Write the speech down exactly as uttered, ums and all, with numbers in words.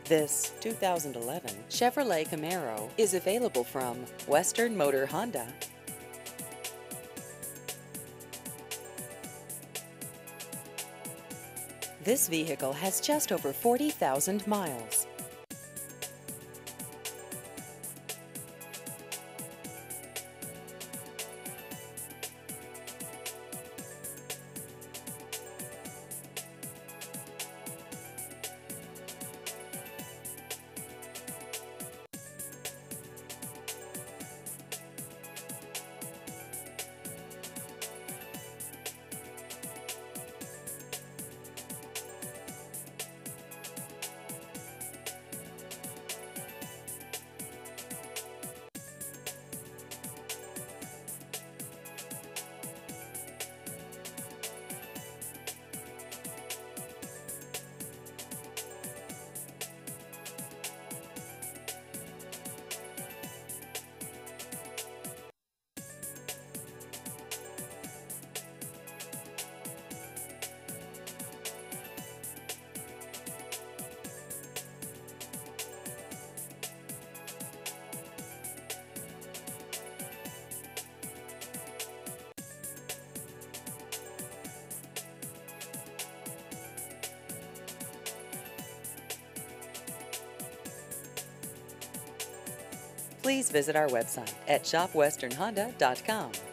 This two thousand eleven Chevrolet Camaro is available from Western Motor Honda. This vehicle has just over forty thousand miles. Please visit our website at shop western honda dot com.